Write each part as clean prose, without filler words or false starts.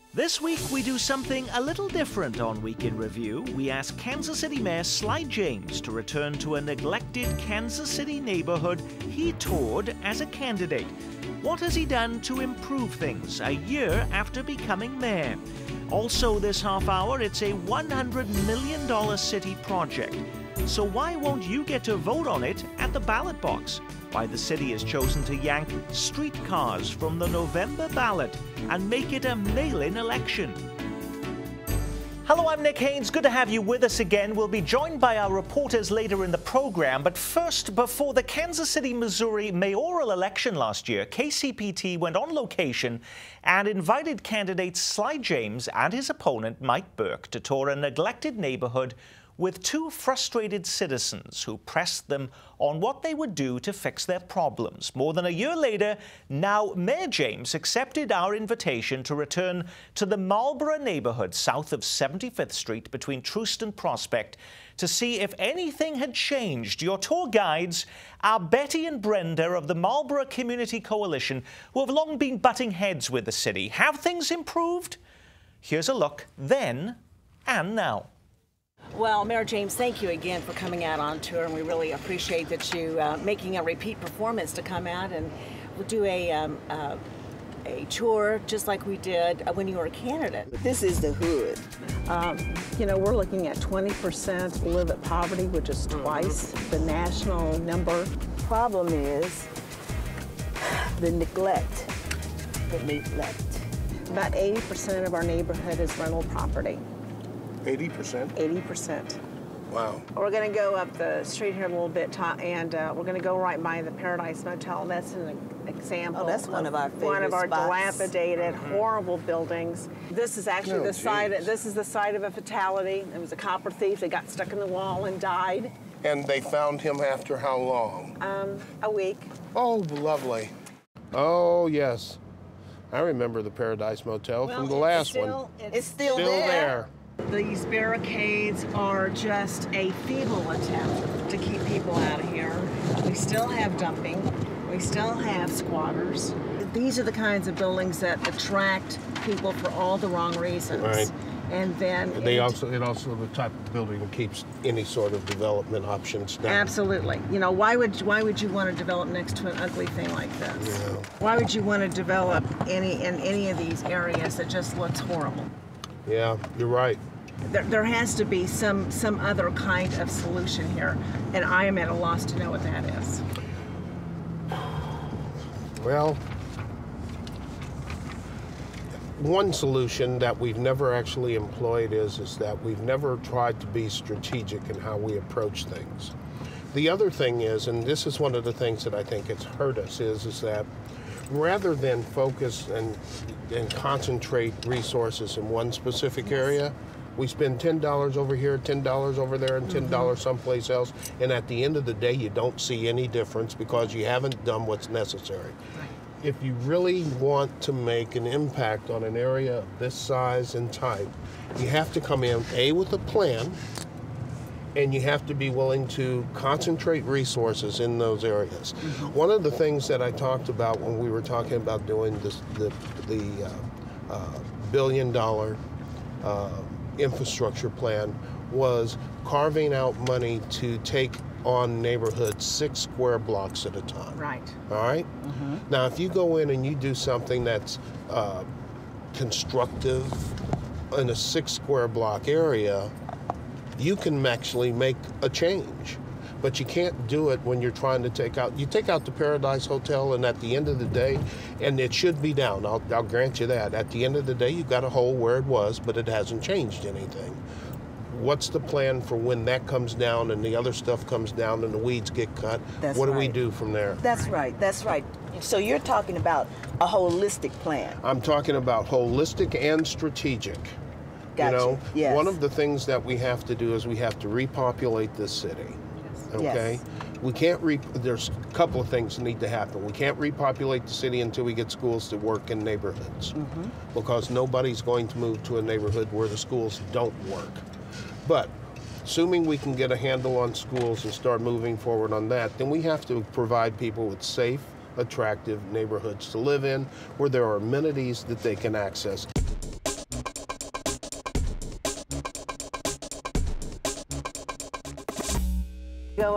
This week, we do something a little different on Week in Review. We ask Kansas City Mayor Sly James to return to a neglected Kansas City neighborhood he toured as a candidate. What has he done to improve things a year after becoming mayor? Also this half hour, it's a $100 million city project. So why won't you get to vote on it at the ballot box? Why the city has chosen to yank streetcars from the November ballot and make it a mail-in election. Hello, I'm Nick Haynes. Good to have you with us again. We'll be joined by our reporters later in the program. But first, before the Kansas City, Missouri mayoral election last year, KCPT went on location and invited candidates Sly James and his opponent Mike Burke to tour a neglected neighborhood with two frustrated citizens who pressed them on what they would do to fix their problems. More than a year later, now Mayor James accepted our invitation to return to the Marlboro neighborhood south of 75th Street between Troost and Prospect to see if anything had changed. Your tour guides are Betty and Brenda of the Marlboro Community Coalition, who have long been butting heads with the city. Have things improved? Here's a look then and now. Well, Mayor James, thank you again for coming out on tour, and we really appreciate that you making a repeat performance to come out and we'll do a tour just like we did when you were a candidate. This is the hood. You know, we're looking at 20% live at poverty, which is twice the national number. Problem is the neglect. About 80% of our neighborhood is rental property. 80%? 80%. Wow. We're going to go up the street here a little bit, and we're going to go right by the Paradise Motel. That's an example. Oh, that's one of our favorite One of our spots. dilapidated, horrible buildings. This is actually the site. This is the site of a fatality. It was a copper thief that got stuck in the wall and died. And they found him after how long? A week. Oh, lovely. Oh, yes. I remember the Paradise Motel from the last one. It's still there. These barricades are just a feeble attempt to keep people out of here. We still have dumping. We still have squatters. These are the kinds of buildings that attract people for all the wrong reasons. Right. And then It also the type of building that keeps any sort of development options down. absolutely. You know, why would you want to develop next to an ugly thing like this? Yeah. Why would you want to develop in any of these areas that just looks horrible? Yeah, you're right. There has to be some other kind of solution here, and I am at a loss to know what that is. Well, one solution that we've never actually employed is that we've never tried to be strategic in how we approach things. The other thing is, and this is one of the things that I think it's hurt us, is that rather than focus and concentrate resources in one specific area, we spend $10 over here, $10 over there, and $10 someplace else, and at the end of the day, you don't see any difference because you haven't done what's necessary. If you really want to make an impact on an area of this size and type, you have to come in, A, with a plan, and you have to be willing to concentrate resources in those areas. One of the things that I talked about when we were talking about doing the billion-dollar infrastructure plan was carving out money to take on neighborhoods 6 square blocks at a time. Right. All right? Now, if you go in and you do something that's constructive in a 6 square block area, you can actually make a change. But you can't do it when you're trying to take out the Paradise Hotel, and at the end of the day, and it should be down, I'll grant you that. At the end of the day, you've got a hole where it was, but it hasn't changed anything. What's the plan for when that comes down and the other stuff comes down and the weeds get cut? That's what do we right. do from there? That's right, that's right. So you're talking about a holistic plan. I'm talking about holistic and strategic. Gotcha. You know, Yes. one of the things that we have to do is we have to repopulate this city. Okay? Yes. We can't there's a couple of things that need to happen. We can't repopulate the city until we get schools to work in neighborhoods. Because nobody's going to move to a neighborhood where the schools don't work. But assuming we can get a handle on schools and start moving forward on that, then we have to provide people with safe, attractive neighborhoods to live in where there are amenities that they can access.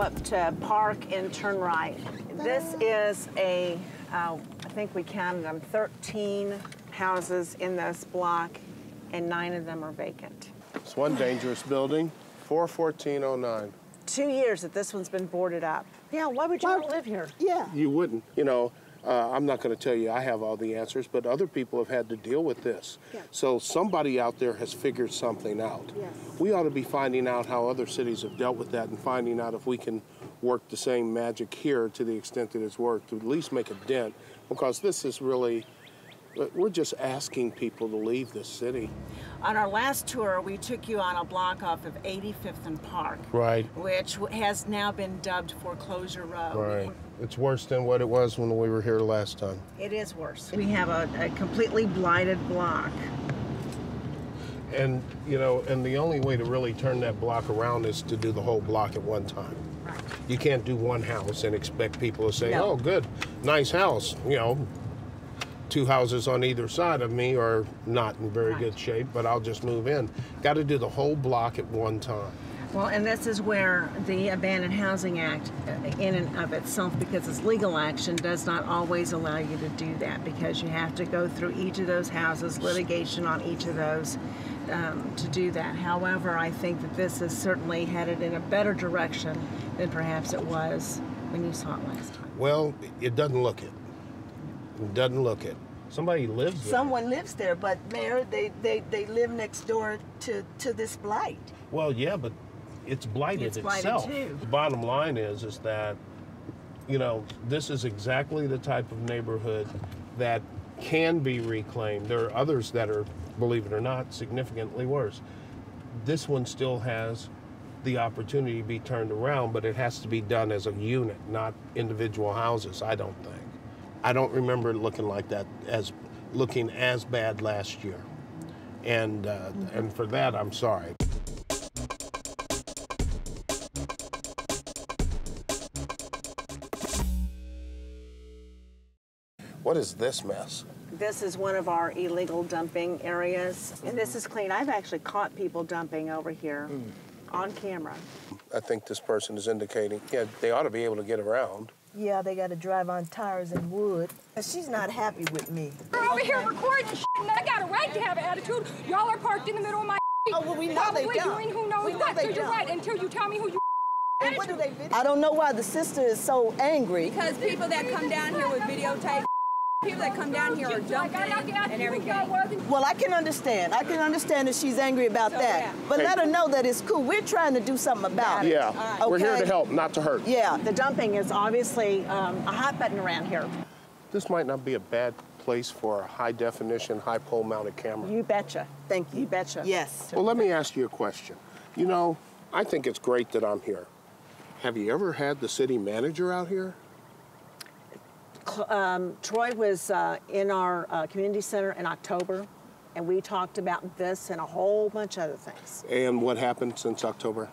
up to Park and turn right. This is a, I think we counted them, 13 houses in this block, and 9 of them are vacant. It's one dangerous building, 41409. 2 years that this one's been boarded up. Yeah, why would you want to live here? Yeah. You wouldn't. You know, I'm not going to tell you I have all the answers, but other people have had to deal with this. Yeah. So somebody out there has figured something out. Yes. We ought to be finding out how other cities have dealt with that and finding out if we can work the same magic here to the extent that it's worked, to at least make a dent, because this is really, we're just asking people to leave this city. On our last tour, we took you on a block off of 85th and Park. Right. Which has now been dubbed Foreclosure Road. Right. It's worse than what it was when we were here last time. It is worse. We have a completely blighted block. And, you know, and the only way to really turn that block around is to do the whole block at one time. Right. You can't do one house and expect people to say, No. oh, good, nice house. You know, 2 houses on either side of me are not in very good shape, but I'll just move in. Got to do the whole block at one time. Well, and this is where the Abandoned Housing Act, in and of itself, because it's legal action, does not always allow you to do that, because you have to go through each of those houses, litigation on each of those, to do that. However, I think that this is certainly headed in a better direction than perhaps it was when you saw it last time. Well, it doesn't look it. It doesn't look it. Somebody lives there. Someone lives there, but Mayor, they live next door to this blight. Well, yeah, but it's blighted It's blighted itself. too. The bottom line is that, you know, this is exactly the type of neighborhood that can be reclaimed. There are others that are, believe it or not, significantly worse. This one still has the opportunity to be turned around, but it has to be done as a unit, not individual houses, I don't think. I don't remember it looking like that, looking as bad last year. And for that, I'm sorry. What is this mess? This is one of our illegal dumping areas, and this is clean. I've actually caught people dumping over here on camera. I think this person is indicating, yeah, they ought to be able to get around. Yeah, they got to drive on tires and wood. She's not happy with me. We're over here recording shit, and I got a right to have an attitude. Y'all are parked in the middle of my Oh, well, we know they probably don't. doing who knows We know what. they So you're don't. right until you tell me who you And what do they video? I don't know why the sister is so angry. Because people that come down here with videotape, people that come down here are dumping and everything. Well, I can understand. I can understand that she's angry about that. yeah. But Hey. let her know that it's cool. We're trying to do something about it. Yeah, we're here to help, not to hurt. Yeah. The dumping is obviously a hot button around here. This might not be a bad place for a high-definition, high-pole-mounted camera. You betcha. Thank you. You betcha. Yes. Well, let me ask you a question. You know, I think it's great that I'm here. Have you ever had the city manager out here? Troy was in our community center in October, and we talked about this and a whole bunch of other things. And what happened since October?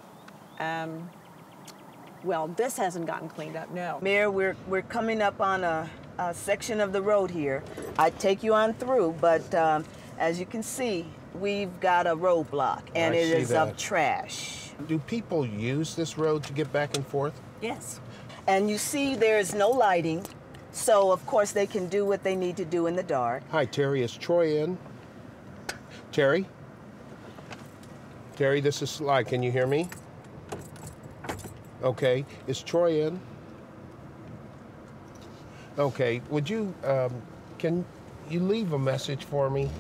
Well, this hasn't gotten cleaned up, no. Mayor, we're coming up on a section of the road here. I take you on through, but as you can see, we've got a roadblock, and I it see is that. of trash. Do people use this road to get back and forth? Yes. And you see there's no lighting, so of course they can do what they need to do in the dark. Hi, Terry. Is Troy in? Terry? Terry, this is Sly. Can you hear me? Okay. Is Troy in? Okay. Would you, can you leave a message for me?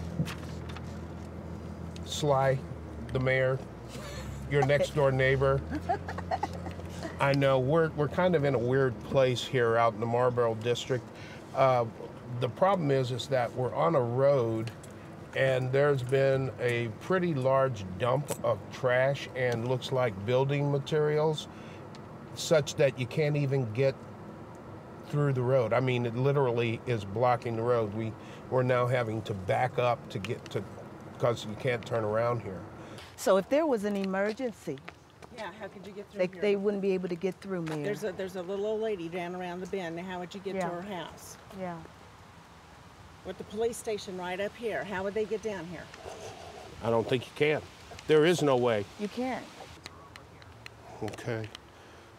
Sly, the mayor, your next door neighbor. I know we're kind of in a weird place here out in the Marlboro district. The problem is that we're on a road and there's been a pretty large dump of trash and looks like building materials such that you can't even get through the road. I mean, it literally is blocking the road. We're now having to back up to get to, because you can't turn around here. So if there was an emergency, Yeah, how could you get through here? they wouldn't be able to get through, Mayor. There's a little old lady down around the bend. Now, how would you get Yeah. to her house? Yeah. With the police station right up here, how would they get down here? I don't think you can. There is no way. You can't. Okay. You can't. Well,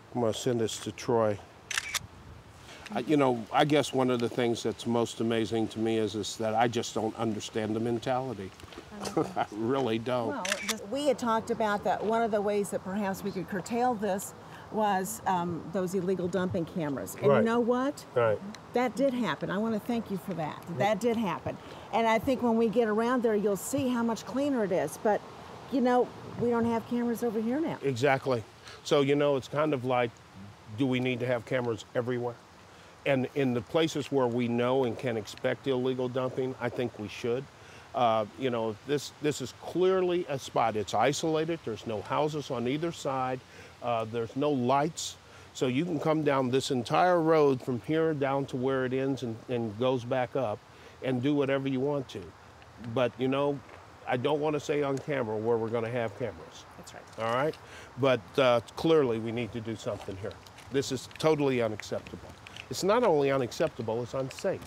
I'm going to send this to Troy. You know, I guess one of the things that's most amazing to me is that I just don't understand the mentality. I really don't. Well, we had talked about that one of the ways that perhaps we could curtail this was those illegal dumping cameras. And Right. you know what? Right. That did happen. I want to thank you for that. That did happen. And I think when we get around there, you'll see how much cleaner it is. But, you know, we don't have cameras over here now. Exactly. So, you know, it's kind of like, do we need to have cameras everywhere? And in the places where we know and can expect illegal dumping, I think we should. You know, this is clearly a spot. It's isolated. There's no houses on either side. There's no lights. So you can come down this entire road from here down to where it ends and goes back up and do whatever you want to. But, you know, I don't want to say on camera where we're going to have cameras. That's right. All right? But clearly we need to do something here. This is totally unacceptable. It's not only unacceptable, it's unsafe.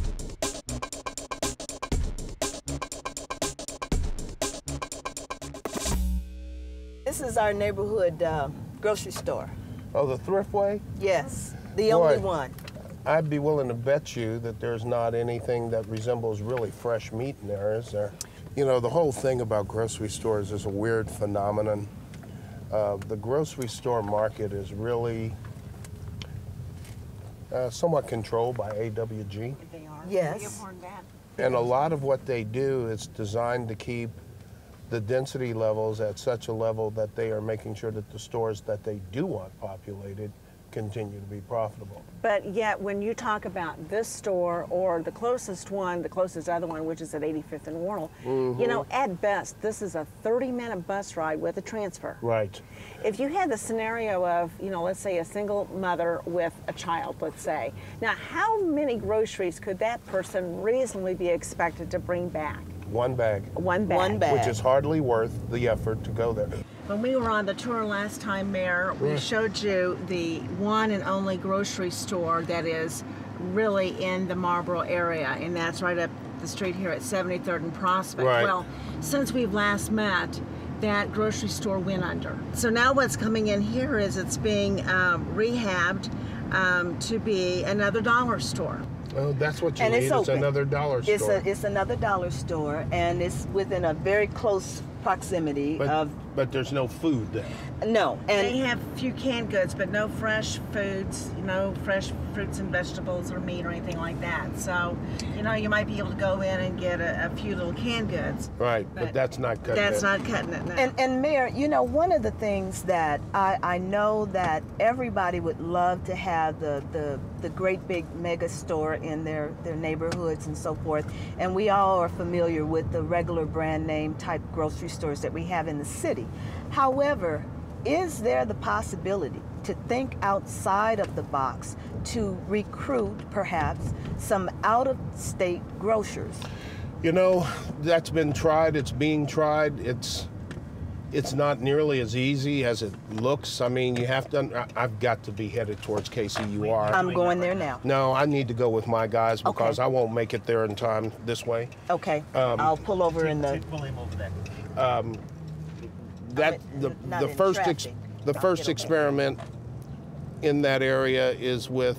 This is our neighborhood grocery store. Oh, the Thriftway? Yes, the only Boy. one. I'd be willing to bet you that there's not anything that resembles really fresh meat in there, is there? You know, the whole thing about grocery stores is a weird phenomenon. The grocery store market is really somewhat controlled by AWG. They are. Yes. We have heard that. And a lot of what they do is designed to keep the density levels at such a level that they are making sure that the stores that they do want populated continue to be profitable. But yet, when you talk about this store or the closest other one, which is at 85th and Wornall, you know, at best, this is a 30-minute bus ride with a transfer. Right. If you had the scenario of, you know, let's say a single mother with a child, let's say, now how many groceries could that person reasonably be expected to bring back? One bag. One bag. One bag. Which is hardly worth the effort to go there. When we were on the tour last time, Mayor, we showed you the one and only grocery store that is really in the Marlboro area, and that's right up the street here at 73rd and Prospect. Right. Well, since we've last met, that grocery store went under. So now what's coming in here is it's being rehabbed to be another dollar store. Oh, that's what you And need. it's open. Another dollar store. It's another dollar store, and it's within a very close proximity of. But there's no food there. No, They and have a few canned goods, but no fresh foods, no fresh fruits and vegetables or meat or anything like that. So, you know, you might be able to go in and get a few little canned goods. Right, but that's not cutting That's it. not cutting it, no. and Mayor, you know, one of the things that I know that everybody would love to have the great big mega store in their neighborhoods and so forth, and we all are familiar with the regular brand name type grocery stores that we have in the city. However, is there the possibility to think outside of the box to recruit perhaps some out-of-state grocers? You know, that's been tried. It's being tried. It's not nearly as easy as it looks. I mean, you have to. I've got to be headed towards KCUR. I'm going there now. No, I need to go with my guys because Okay. I won't make it there in time this way. Okay, I'll pull over in the. William over there. Not in traffic. The first experiment in that area is with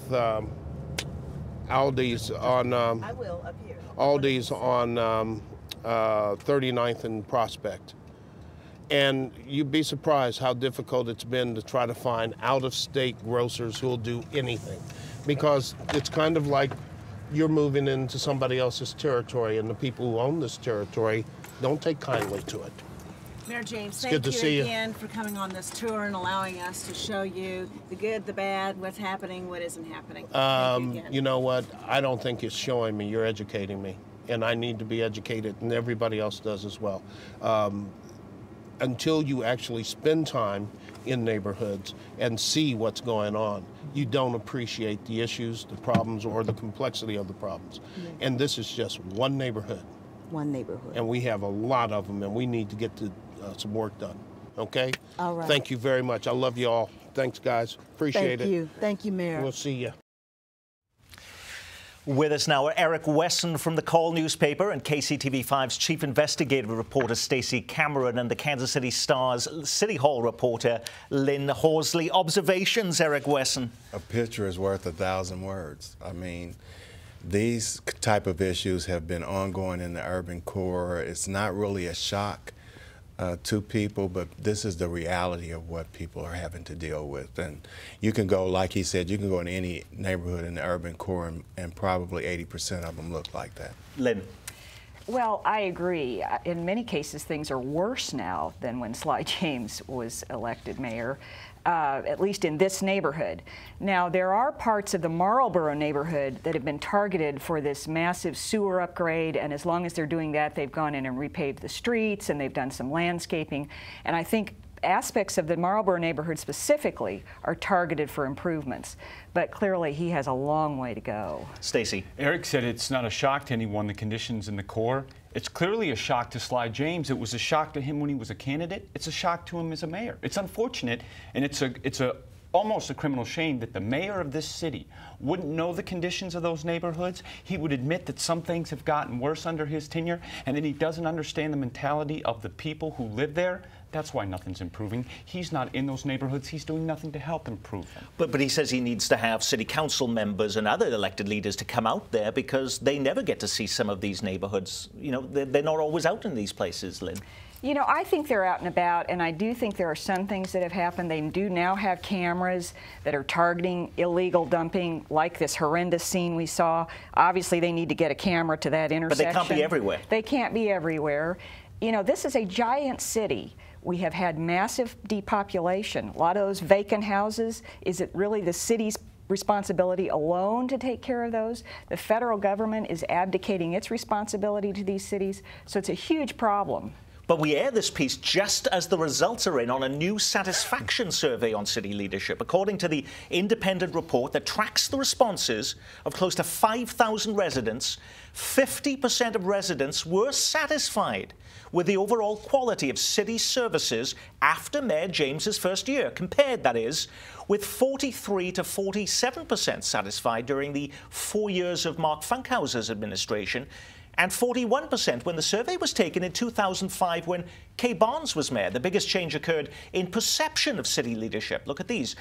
Aldi's on I will up here. Aldi's on 39th and Prospect. And you'd be surprised how difficult it's been to try to find out-of-state grocers who'll do anything. Because it's kind of like you're moving into somebody else's territory, and the people who own this territory don't take kindly to it. Mayor James, good thank to you see you. again for coming on this tour and allowing us to show you the good, the bad, what's happening, what isn't happening. Thank you again. You know what? I don't think you're showing me, you're educating me. And I need to be educated, and everybody else does as well. Until you actually spend time in neighborhoods and see what's going on, you don't appreciate the issues, the problems, or the complexity of the problems. And this is just one neighborhood. One neighborhood. And we have a lot of them, and we need to get to some work done. Okay? All right. Thank you very much. I love you all. Thanks, guys. Appreciate it. Thank you. Thank you, Mayor. We'll see you. With us now are Eric Wesson from the Call newspaper and KCTV5's chief investigative reporter Stacey Cameron and the Kansas City Star's City Hall reporter Lynn Horsley. Observations, Eric Wesson? A picture is worth 1,000 words. I mean, these type of issues have been ongoing in the urban core. It's not really a shock to people, but this is the reality of what people are having to deal with. And you can go, like he said, you can go in any neighborhood in the urban core and probably 80% of them look like that. Lynn? Well, I agree. In many cases, things are worse now than when Sly James was elected mayor, at least in this neighborhood. Now, there are parts of the Marlboro neighborhood that have been targeted for this massive sewer upgrade, and as long as they're doing that, they've gone in and repaved the streets, and they've done some landscaping. And I think aspects of the Marlboro neighborhood specifically are targeted for improvements. But clearly, he has a long way to go. Stacey? Eric said it's not a shock to anyone, the conditions in the core. It's clearly a shock to Sly James. It was a shock to him when he was a candidate. It's a shock to him as a mayor. It's unfortunate, and it's almost a criminal shame that the mayor of this city wouldn't know the conditions of those neighborhoods. He would admit that some things have gotten worse under his tenure, and that he doesn't understand the mentality of the people who live there. That's why nothing's improving. He's not in those neighborhoods. He's doing nothing to help improve them. But he says he needs to have city council members and other elected leaders to come out there because they never get to see some of these neighborhoods. You know, they're not always out in these places, Lynn. You know, I think they're out and about, and I do think there are some things that have happened. They do now have cameras that are targeting illegal dumping, like this horrendous scene we saw. Obviously, they need to get a camera to that intersection. But they can't be everywhere. They can't be everywhere. You know, this is a giant city. We have had massive depopulation. A lot of those vacant houses. Is it really the city's responsibility alone to take care of those? The federal government is abdicating its responsibility to these cities, so it's a huge problem. But we air this piece just as the results are in on a new satisfaction survey on city leadership. According to the independent report that tracks the responses of close to 5,000 residents, 50% of residents were satisfied with the overall quality of city services after Mayor James's first year, compared, that is, with 43 to 47% satisfied during the 4 years of Mark Funkhouser's administration, and 41% when the survey was taken in 2005 when Kay Barnes was mayor. The biggest change occurred in perception of city leadership. Look at these.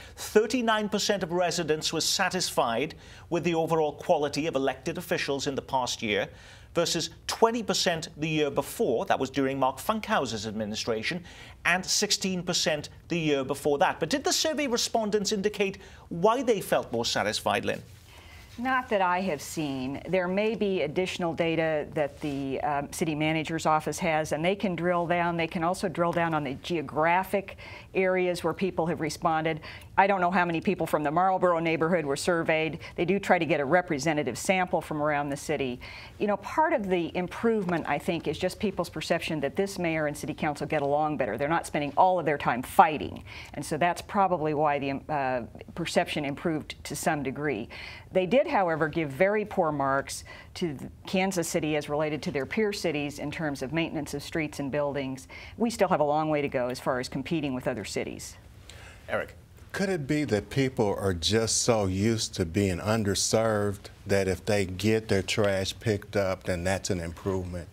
39% of residents were satisfied with the overall quality of elected officials in the past year versus 20% the year before. That was during Mark Funkhouser's administration, and 16% the year before that. But did the survey respondents indicate why they felt more satisfied, Lynn? Not that I have seen. There may be additional data that the city manager's office has, and they can drill down. They can also drill down on the geographic areas where people have responded. I don't know how many people from the Marlboro neighborhood were surveyed. They do try to get a representative sample from around the city. You know, part of the improvement, I think, is just people's perception that this mayor and city council get along better. They're not spending all of their time fighting. And so that's probably why the perception improved to some degree. They did, however, give very poor marks to Kansas City as related to their peer cities in terms of maintenance of streets and buildings. We still have a long way to go as far as competing with other cities. Eric? Could it be that people are just so used to being underserved that if they get their trash picked up, then that's an improvement?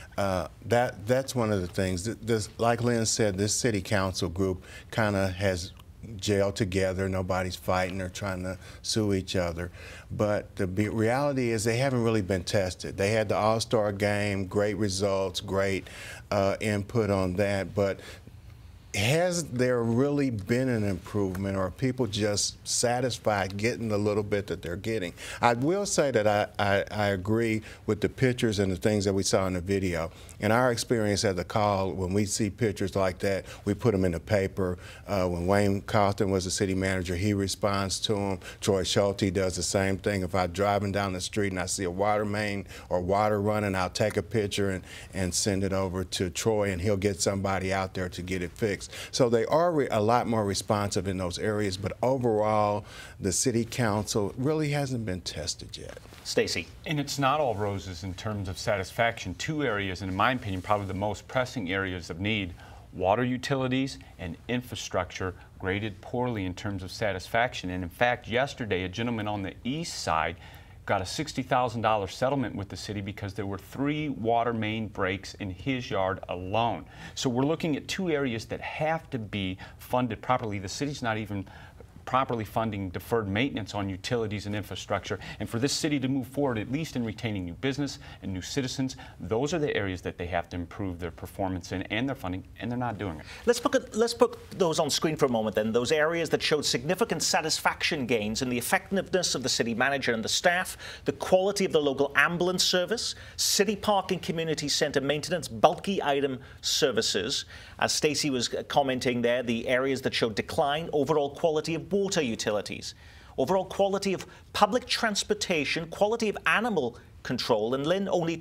That's one of the things. Like Lynn said, this city council group kind of has gelled together. Nobody's fighting or trying to sue each other. But the reality is they haven't really been tested. They had the All-Star game, great results, great input on that. But has there really been an improvement, or are people just satisfied getting the little bit that they're getting? I will say that I agree with the pictures and the things that we saw in the video. In our experience at the Call, when we see pictures like that, we put them in the paper. When Wayne Carlton was the city manager, he responds to them. Troy Schulte does the same thing. If I'm driving down the street and I see a water main or water running, I'll take a picture and send it over to Troy, and he'll get somebody out there to get it fixed. So they are a lot more responsive in those areas, but overall, the city council really hasn't been tested yet. Stacey? And it's not all roses in terms of satisfaction. Two areas, and in my opinion, probably the most pressing areas of need: water utilities and infrastructure, graded poorly in terms of satisfaction. And in fact, yesterday, a gentleman on the east side got a $60,000 settlement with the city because there were 3 water main breaks in his yard alone. So we're looking at 2 areas that have to be funded properly. The city's not even properly funding deferred maintenance on utilities and infrastructure. And for this city to move forward, at least in retaining new business and new citizens, those are the areas that they have to improve their performance in and their funding, and they're not doing it. Let's put those on screen for a moment then, those areas that showed significant satisfaction gains in the effectiveness of the city manager and the staff, the quality of the local ambulance service, city park and community centre maintenance, bulky item services. As Stacey was commenting there, the areas that showed decline, overall quality of water utilities, overall quality of public transportation, quality of animal control. And Lynn, only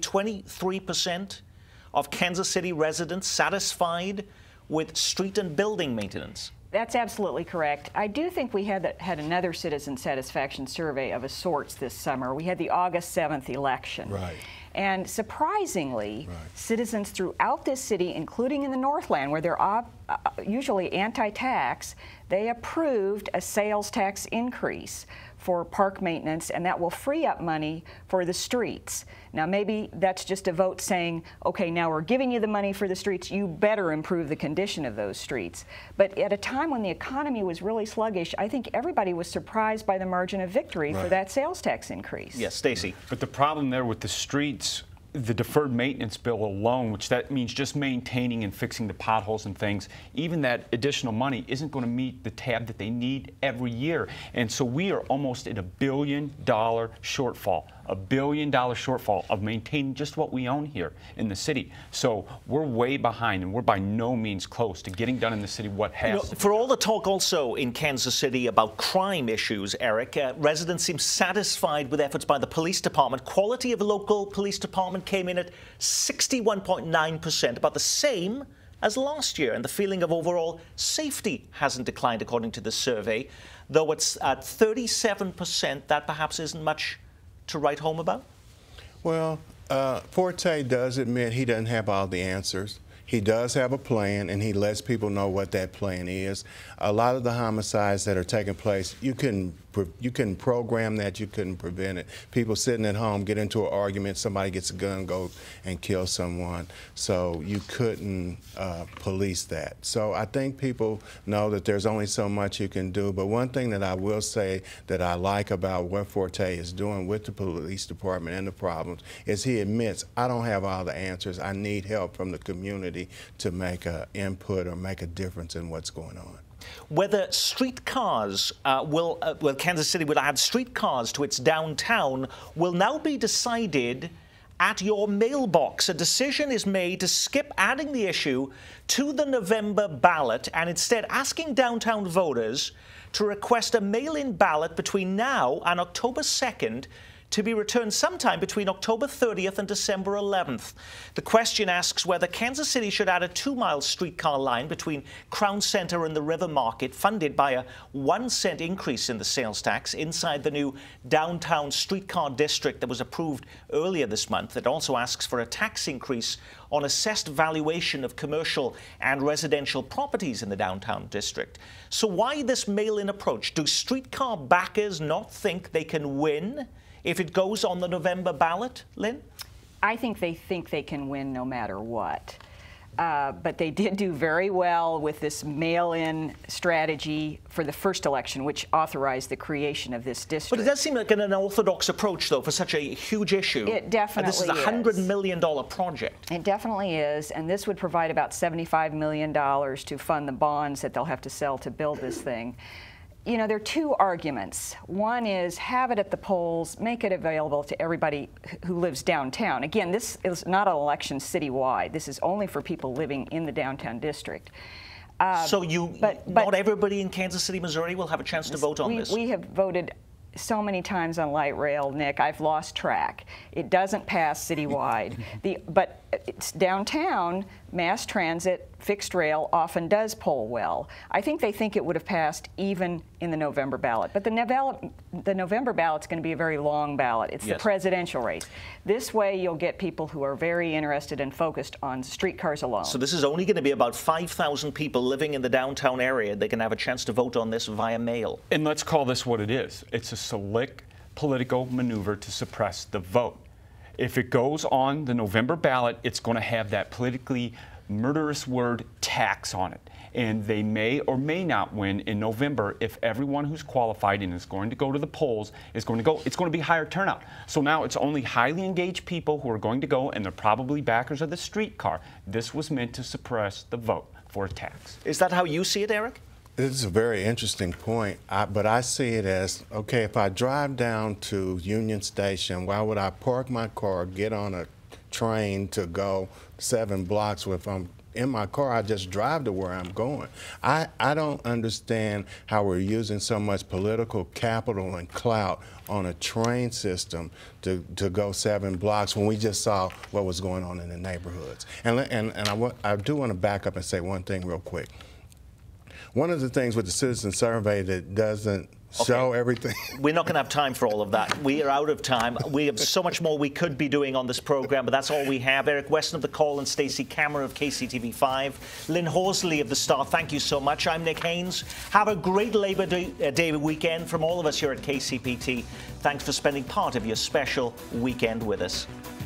23% of Kansas City residents satisfied with street and building maintenance. That's absolutely correct. I do think we had another citizen satisfaction survey of a sorts this summer. We had the August 7th election. Right. And surprisingly, citizens throughout this city, including in the Northland, where they're usually anti-tax, they approved a sales tax increase for park maintenance, and that will free up money for the streets. Now, maybe that's just a vote saying, okay, now we're giving you the money for the streets, you better improve the condition of those streets. But at a time when the economy was really sluggish, I think everybody was surprised by the margin of victory for that sales tax increase. Yes, Stacey. But the problem there with the streets, the deferred maintenance bill alone, which that means just maintaining and fixing the potholes and things, even that additional money isn't going to meet the tab that they need every year. And so we are almost at $1 billion shortfall. $1 billion shortfall of maintaining just what we own here in the city. So we're way behind, and we're by no means close to getting done in the city what has. For all the talk also in Kansas City about crime issues, Eric, residents seem satisfied with efforts by the police department. Quality of the local police department came in at 61.9%, about the same as last year, and the feeling of overall safety hasn't declined according to the survey, though it's at 37%. That perhaps isn't much to write home about? Well, Forte does admit he doesn't have all the answers. He does have a plan, and he lets people know what that plan is. A lot of the homicides that are taking place, you can program that, you couldn't prevent it. People sitting at home get into an argument, somebody gets a gun, go and kill someone. So you couldn't police that. So I think people know that there's only so much you can do. But one thing that I will say that I like about what Forte is doing with the police department and the problems is he admits, I don't have all the answers. I need help from the community to make an input or make a difference in what's going on. Whether streetcars well, Kansas City will add streetcars to its downtown will now be decided at your mailbox. A decision is made to skip adding the issue to the November ballot and instead asking downtown voters to request a mail-in ballot between now and October 2nd to be returned sometime between October 30th and December 11th. The question asks whether Kansas City should add a 2-mile streetcar line between Crown Center and the River Market, funded by a 1-cent increase in the sales tax inside the new downtown streetcar district that was approved earlier this month. It also asks for a tax increase on assessed valuation of commercial and residential properties in the downtown district. So why this mail-in approach? Do streetcar backers not think they can win if it goes on the November ballot, Lynn? I think they can win no matter what. But they did do very well with this mail-in strategy for the first election, which authorized the creation of this district. But it does seem like an unorthodox approach, though, for such a huge issue. It definitely is. And this is a $100 million project. It definitely is, and this would provide about $75 million to fund the bonds that they'll have to sell to build this thing. You know, there are 2 arguments. One is have it at the polls, make it available to everybody who lives downtown. Again, this is not an election citywide. This is only for people living in the downtown district. So not everybody in Kansas City, Missouri will have a chance to vote on this? We have voted so many times on light rail, Nick, I've lost track. It doesn't pass citywide. But it's downtown, mass transit, fixed rail often does poll well. I think they think it would have passed even in the November ballot. But the November ballot's going to be a very long ballot. It's the presidential race. This way you'll get people who are very interested and focused on streetcars alone. So this is only going to be about 5,000 people living in the downtown area. They can have a chance to vote on this via mail. And let's call this what it is. It's a select political maneuver to suppress the vote. If it goes on the November ballot, it's going to have that politically murderous word tax on it. And they may or may not win in November if everyone who's qualified and is going to go to the polls is going to go. It's going to be higher turnout. So now it's only highly engaged people who are going to go, and they're probably backers of the streetcar. This was meant to suppress the vote for a tax. Is that how you see it, Eric? This is a very interesting point, but I see it as, okay, if I drive down to Union Station, why would I park my car, get on a train to go 7 blocks? If I'm in my car, I just drive to where I'm going. I don't understand how we're using so much political capital and clout on a train system to go 7 blocks when we just saw what was going on in the neighborhoods. And I do want to back up and say one thing real quick. One of the things with the citizen survey that doesn't show everything. We're not going to have time for all of that. We are out of time. We have so much more we could be doing on this program, but that's all we have. Eric Weston of The Call and Stacey Cameron of KCTV5. Lynn Horsley of The Star, thank you so much. I'm Nick Haynes. Have a great Labor Day weekend from all of us here at KCPT. Thanks for spending part of your special weekend with us.